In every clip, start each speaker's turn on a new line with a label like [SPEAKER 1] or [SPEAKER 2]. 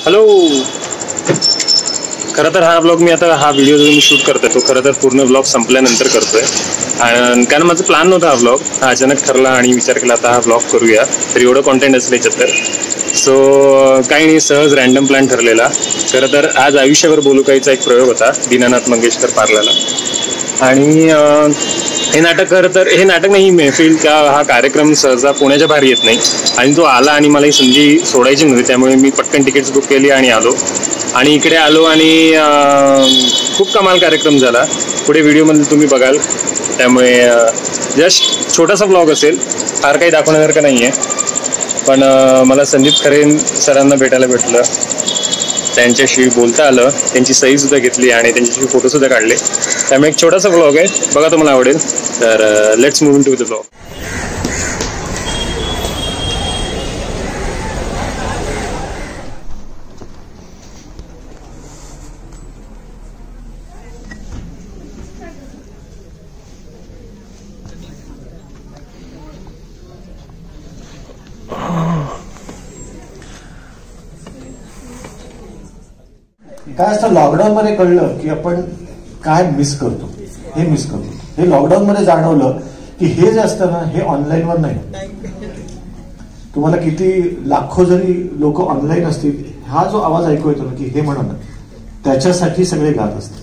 [SPEAKER 1] Hello. खरं तर हा ब्लॉग मी आता हा व्हिडिओ जो मी शूट करतोय तो खरं तर पूर्ण ब्लॉग संपल्यानंतर करतोय, कारण माझं प्लॅन नव्हता हा ब्लॉग. हा अचानक ठरला आणि विचार केला आता हा ब्लॉग करूया, तर एवढं कॉन्टेंट असेल याच्यात तर. सो काही नाही, सहज रॅन्डम प्लॅन ठरलेला. खरं तर आज आयुष्यावर बोलू काहीचा एक प्रयोग होता दीनानाथ मंगेशकर पार्लाला. आणि हे नाटक खरं तर हे नाटक नाही, मेहफिल का हा कार्यक्रम सहजा पुण्याच्या बाहेर येत नाही. आणि तो आला आणि मला ही संधी सोडायची नव्हती, त्यामुळे मी पटकन तिकीट्स बुक केली आणि आलो. आणि इकडे आलो आणि खूप कमाल कार्यक्रम झाला. पुढे व्हिडिओमध्ये तुम्ही बघाल. त्यामुळे जस्ट छोटासा ब्लॉग असेल, फार काही दाखवण्यासारखं नाही आहे. पण मला संदीप खरे सरांना भेटायला भेटलं, त्यांच्याशी बोलता आलं, त्यांची सहीसुद्धा घेतली आणि त्यांच्याशी फोटोसुद्धा काढले. त्यामुळे एक छोटासा ब्लॉग आहे, बघा तुम्हाला आवडेल. तर let's move to the blog.
[SPEAKER 2] काय असतं, लॉकडाऊन मध्ये कळलं की आपण काय मिस करतो, हे लॉकडाऊन मध्ये जाणवलं की हे जे असतं ना हे ऑनलाईनवर नाही. तुम्हाला किती लाखो जरी लोक ऑनलाईन असतील, हा जो आवाज ऐकू येतो ना की हे म्हणा ना, त्याच्यासाठी सगळे गात असतात.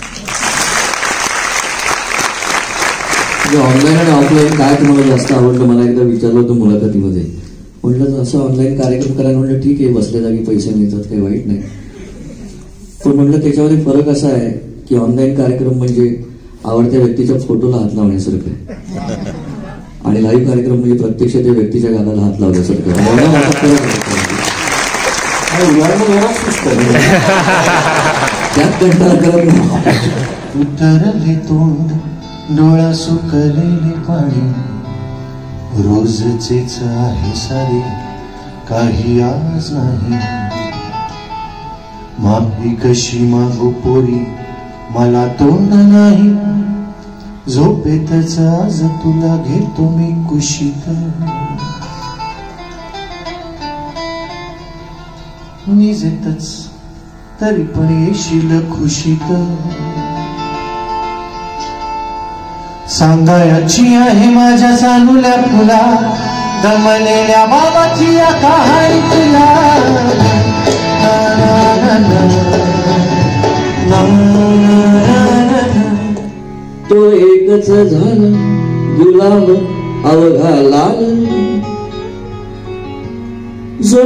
[SPEAKER 3] ऑनलाईन आणि ऑफलाईन काय तुम्हाला जास्त आवडलं? मला एकदा विचारलं होतं मुलाखतीमध्ये, म्हटलं असं ऑनलाईन कार्यक्रम करायला. म्हटलं ठीक आहे, बसल्या जागी पैसे मिळतात, काही वाईट नाही. पण म्हटलं त्याच्यामध्ये फरक असा आहे की ऑनलाईन कार्यक्रम म्हणजे आवडत्या व्यक्तीच्या फोटोला हात लावण्यासारखं आहे, आणि लाईव्ह कार्यक्रम म्हणजे प्रत्यक्ष त्या व्यक्तीच्या गालाला हात लावण्यासारखं त्यात कंटाळा करत नाही.
[SPEAKER 2] उतरले तोंड, डोळा सुकलेले पाणी, रोजचेच आहे सारे, काही आज नाही. माफी कशी मागू पोरी, मला तोंड नाही. झोपेतच आज तुला घेतो मी कुशीत, निजेतच तरी पण येशील खुशीत. सांगायची आहे माझ्या चालुल्या फुला, दमलेल्या बाबाची या कहाणी तुला.
[SPEAKER 3] तो एकच झाला गुलाम अवघा लाल, जो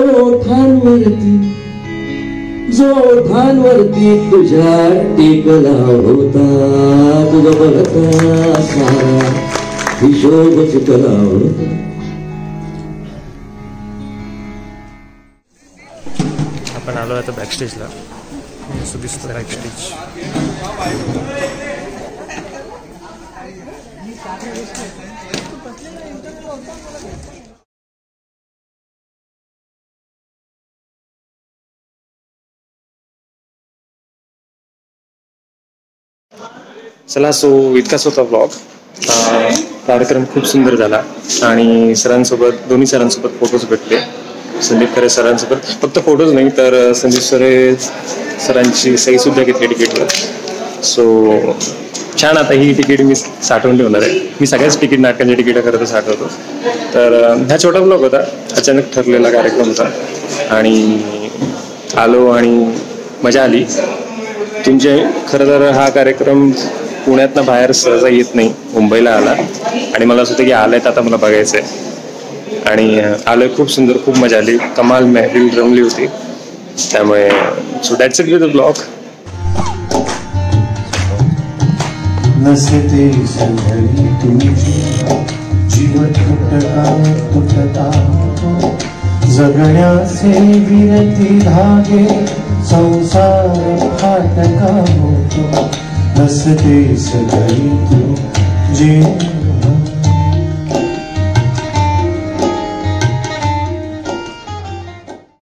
[SPEAKER 3] ओठांवरती तुझ्या टेकला होता, तुझा बघता सारा हिशोब चुकला होता.
[SPEAKER 1] आपण आलो आता बॅकस्टेजला. असं दिसतं बॅकस्टेज. चला, सो इतकाच होता ब्लॉग. कार्यक्रम खूप सुंदर झाला आणि सरांसोबत, दोन्ही सरांसोबत फोटोज भेटले. संदीप खरे सरांसोबत फक्त फोटोज नाही तर संदीप सरांची सहीसुद्धा घेतली तिकीटवर. सो छान. आता ही तिकीट मी साठवून ठेवणार आहे. मी सगळ्याच नाटकांची तिकीटं खरं तर साठवतो. तर हा छोटा ब्लॉग होता, अचानक ठरलेला कार्यक्रम होता आणि आलो आणि मजा आली. तुमचे खरं तर हा कार्यक्रम पुण्यातनं बाहेर सहजा येत नाही, मुंबईला आला आणि मला असं होतं की आलाय तर आता मला बघायचं आहे. आणि आलोय, खूप सुंदर, खूप मजा आली, कमाल महफिल रमली होती. त्यामुळे so that's it with the blog.
[SPEAKER 2] नसते संघरी तुमची जीव तुटता, जगण्याचे विरती धागे, संसार फाटका होतो. नसते सगळी तू जीव